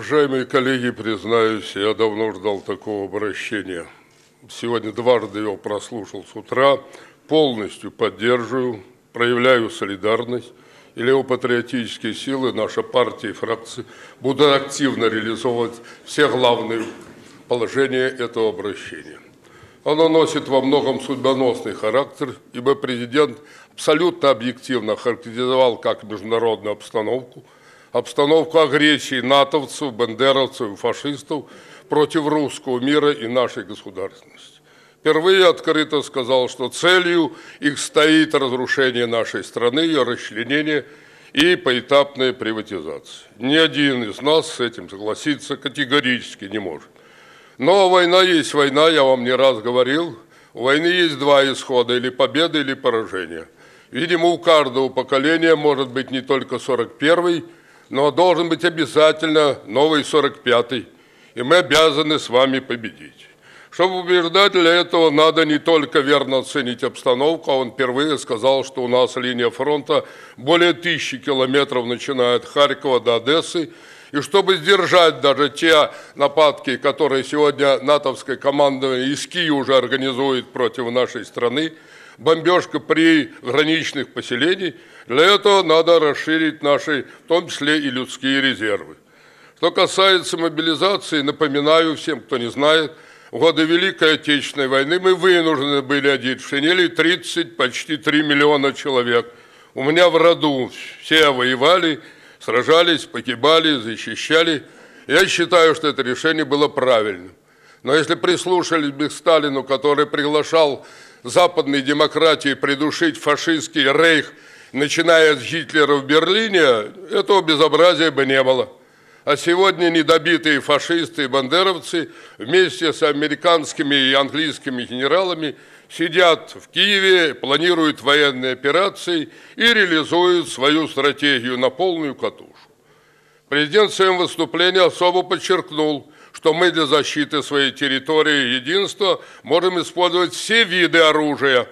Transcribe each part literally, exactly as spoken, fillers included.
Уважаемые коллеги, признаюсь, я давно ждал такого обращения. Сегодня дважды его прослушал с утра. Полностью поддерживаю, проявляю солидарность. И левопатриотические силы, наша партия и фракции будут активно реализовывать все главные положения этого обращения. Оно носит во многом судьбоносный характер, ибо президент абсолютно объективно характеризовал как международную обстановку, обстановку агрессии натовцев, бандеровцев и фашистов против русского мира и нашей государственности. Впервые открыто сказал, что целью их стоит разрушение нашей страны, ее расчленение и поэтапная приватизация. Ни один из нас с этим согласиться категорически не может. Но война есть война, я вам не раз говорил. У войны есть два исхода, или победа, или поражение. Видимо, у каждого поколения может быть не только сорок первый, но должен быть обязательно новый сорок пятый. И мы обязаны с вами победить. Чтобы убеждать, для этого надо не только верно оценить обстановку, а он впервые сказал, что у нас линия фронта более тысячи километров, начиная от Харькова до Одессы, и чтобы сдержать даже те нападки, которые сегодня натовское командование из Киева уже организует против нашей страны, бомбежка при граничных поселениях, для этого надо расширить наши, в том числе и людские резервы. Что касается мобилизации, напоминаю всем, кто не знает, в годы Великой Отечественной войны мы вынуждены были одеть в шинели тридцать, почти три миллиона человек. У меня в роду все воевали, сражались, погибали, защищали. Я считаю, что это решение было правильным. Но если прислушались бы к Сталину, который приглашал западные демократии придушить фашистский рейх, начиная с Гитлера в Берлине, этого безобразия бы не было. А сегодня недобитые фашисты и бандеровцы вместе с американскими и английскими генералами сидят в Киеве, планируют военные операции и реализуют свою стратегию на полную катушку. Президент в своем выступлении особо подчеркнул, что мы для защиты своей территории и единства можем использовать все виды оружия.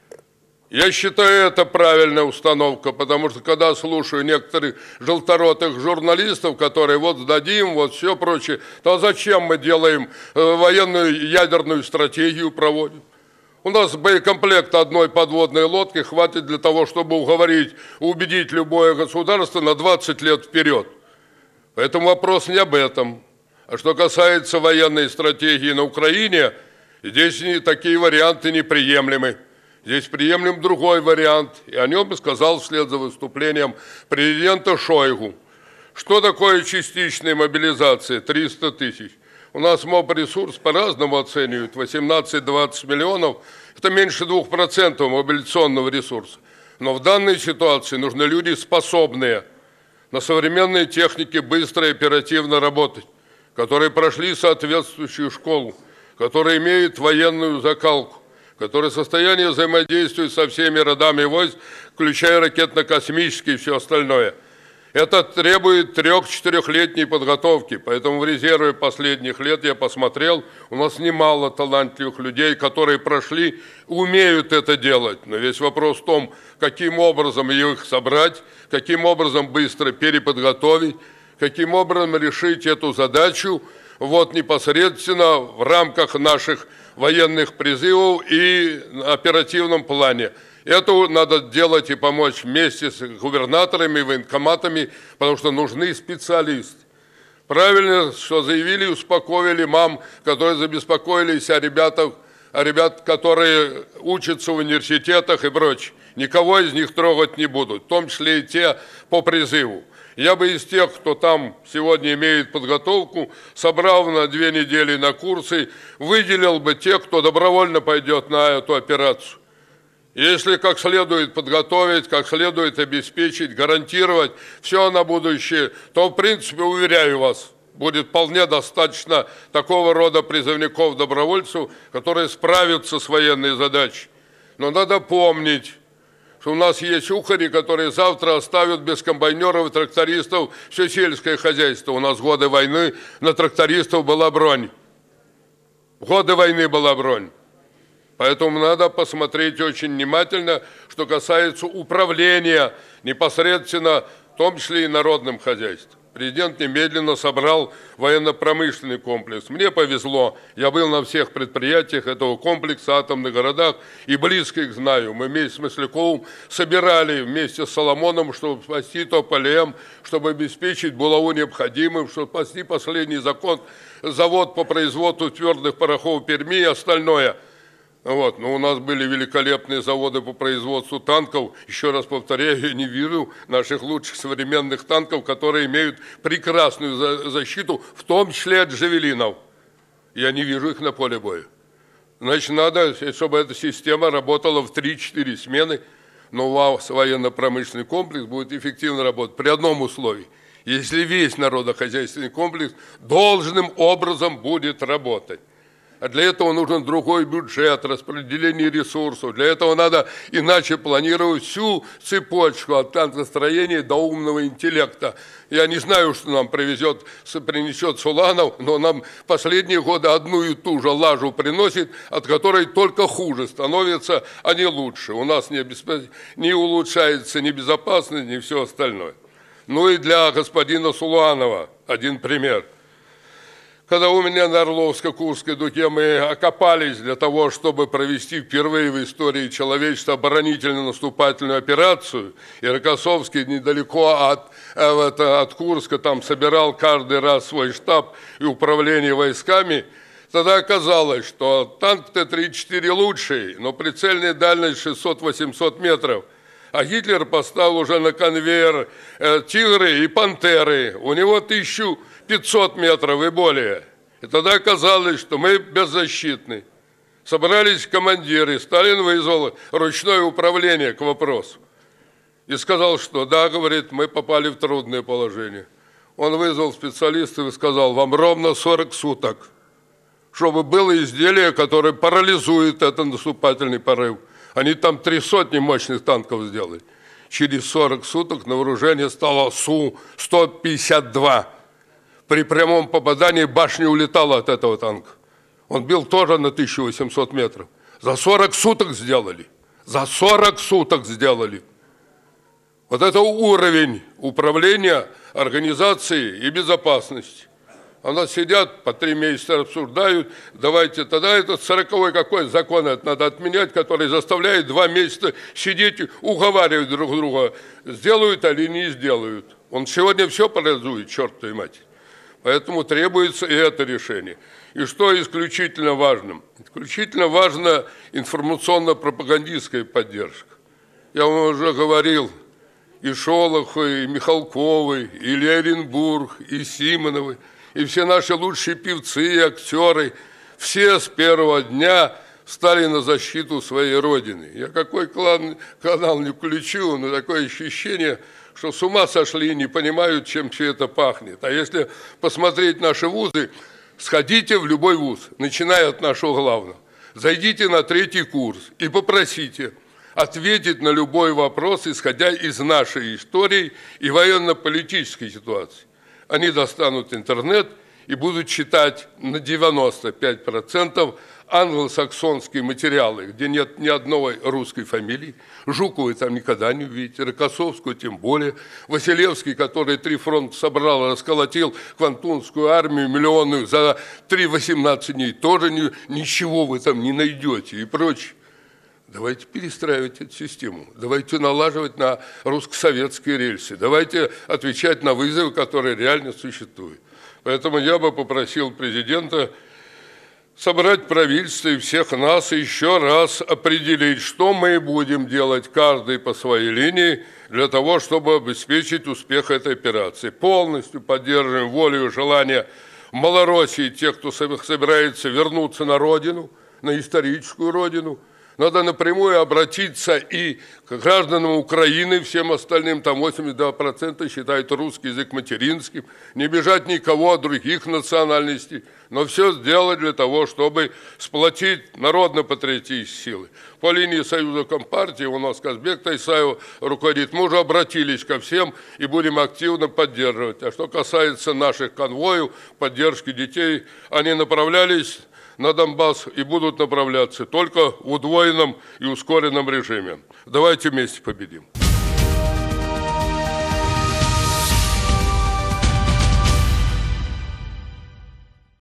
Я считаю, это правильная установка, потому что когда слушаю некоторых желторотых журналистов, которые вот сдадим, вот все прочее, то зачем мы делаем военную ядерную стратегию, проводим? У нас боекомплект одной подводной лодки хватит для того, чтобы уговорить, убедить любое государство на двадцать лет вперед. Поэтому вопрос не об этом. А что касается военной стратегии на Украине, здесь такие варианты неприемлемы. Здесь приемлем другой вариант, и о нем сказал вслед за выступлением президента Шойгу. Что такое частичная мобилизация? триста тысяч. У нас МОБ-ресурс по-разному оценивают, восемнадцать-двадцать миллионов. Это меньше двух процентов мобилизационного ресурса. Но в данной ситуации нужны люди способные на современной технике быстро и оперативно работать, которые прошли соответствующую школу, которые имеют военную закалку, которые в состоянии взаимодействовать со всеми родами войск, включая ракетно-космические и все остальное. Это требует трех-четырехлетней подготовки, поэтому в резерве последних лет я посмотрел, у нас немало талантливых людей, которые прошли, умеют это делать. Но весь вопрос в том, каким образом их собрать, каким образом быстро переподготовить, каким образом решить эту задачу вот непосредственно в рамках наших военных призывов и оперативном плане. Это надо делать и помочь вместе с губернаторами, военкоматами, потому что нужны специалисты. Правильно, что заявили, успокоили мам, которые забеспокоились о ребятах, о ребят, которые учатся в университетах и прочее. Никого из них трогать не будут, в том числе и те по призыву. Я бы из тех, кто там сегодня имеет подготовку, собрал на две недели на курсы, выделил бы тех, кто добровольно пойдет на эту операцию. Если как следует подготовить, как следует обеспечить, гарантировать все на будущее, то, в принципе, уверяю вас, будет вполне достаточно такого рода призывников-добровольцев, которые справятся с военной задачей. Но надо помнить, что у нас есть ухари, которые завтра оставят без комбайнеров и трактористов все сельское хозяйство. У нас в годы войны на трактористов была бронь. В годы войны была бронь. Поэтому надо посмотреть очень внимательно, что касается управления непосредственно, в том числе и народным хозяйством. Президент немедленно собрал военно-промышленный комплекс. Мне повезло, я был на всех предприятиях этого комплекса, атомных городах, и близко их знаю. Мы вместе с Масляковым собирали вместе с Соломоном, чтобы спасти Тополем, чтобы обеспечить булаву необходимым, чтобы спасти последний закон, завод по производству твердых порохов в Перми и остальное. Вот. Но у нас были великолепные заводы по производству танков. Еще раз повторяю, я не вижу наших лучших современных танков, которые имеют прекрасную защиту, в том числе от джавелинов. Я не вижу их на поле боя. Значит, надо, чтобы эта система работала в три-четыре смены, но у вас военно-промышленный комплекс будет эффективно работать при одном условии. Если весь народно-хозяйственный комплекс должным образом будет работать. А для этого нужен другой бюджет, распределение ресурсов. Для этого надо иначе планировать всю цепочку от танкостроения до умного интеллекта. Я не знаю, что нам привезет, принесет Суланов, но нам последние годы одну и ту же лажу приносит, от которой только хуже становится, а не лучше. У нас не, обеспеч... не улучшается ни безопасность, ни все остальное. Ну и для господина Суланова один пример. Когда у меня на Орловско-Курской дуге мы окопались для того, чтобы провести впервые в истории человечества оборонительно-наступательную операцию, и Рокоссовский недалеко от, от Курска там собирал каждый раз свой штаб и управление войсками, тогда оказалось, что танк Т тридцать четыре лучший, но прицельная дальность шестьсот-восемьсот метров. А Гитлер поставил уже на конвейер э, «Тигры» и «Пантеры». У него тысяча пятьсот метров и более. И тогда оказалось, что мы беззащитны. Собрались командиры, Сталин вызвал ручное управление к вопросу. И сказал, что да, говорит, мы попали в трудное положение. Он вызвал специалистов и сказал, вам ровно сорок суток, чтобы было изделие, которое парализует этот наступательный порыв. Они там три сотни мощных танков сделали. Через сорок суток на вооружение стало Су сто пятьдесят два. При прямом попадании башня улетала от этого танка. Он бил тоже на тысячу восемьсот метров. За сорок суток сделали. За сорок суток сделали. Вот это уровень управления, организации и безопасности. У нас сидят, по три месяца обсуждают, давайте тогда этот сороковой какой закон это надо отменять, который заставляет два месяца сидеть, уговаривать друг друга, сделают или не сделают. Он сегодня все парализует, черт твою мать. Поэтому требуется и это решение. И что исключительно важным? Исключительно важна информационно-пропагандистская поддержка. Я вам уже говорил, и Шолохов, и Михалковы, и Леренбург, и Симоновы, и все наши лучшие певцы и актеры, все с первого дня стали на защиту своей родины. Я какой клан, канал не включу, но такое ощущение, что с ума сошли и не понимают, чем все это пахнет. А если посмотреть наши вузы, сходите в любой вуз, начиная от нашего главного. Зайдите на третий курс и попросите ответить на любой вопрос, исходя из нашей истории и военно-политической ситуации. Они достанут интернет и будут читать на девяносто пять процентов англосаксонские материалы, где нет ни одной русской фамилии. Жуковой там никогда не увидите, Рокоссовскую тем более. Василевский, который три фронта собрал, расколотил Квантунскую армию миллионную за три восемнадцать дней, тоже ни, ничего вы там не найдете и прочее. Давайте перестраивать эту систему, давайте налаживать на русско-советские рельсы, давайте отвечать на вызовы, которые реально существуют. Поэтому я бы попросил президента собрать правительство и всех нас и еще раз определить, что мы будем делать каждый по своей линии для того, чтобы обеспечить успех этой операции. Полностью поддерживаем волю и желание Малороссии, тех, кто собирается вернуться на родину, на историческую родину. Надо напрямую обратиться и к гражданам Украины, всем остальным, там восемьдесят два процента считают русский язык материнским, не бежать никого от других национальностей, но все сделать для того, чтобы сплотить народно-патриотические силы. По линии Союза Компартии у нас Казбек Тайсаев руководит, мы уже обратились ко всем и будем активно поддерживать. А что касается наших конвоев, поддержки детей, они направлялись на Донбасс и будут направляться только в удвоенном и ускоренном режиме. Давайте вместе победим.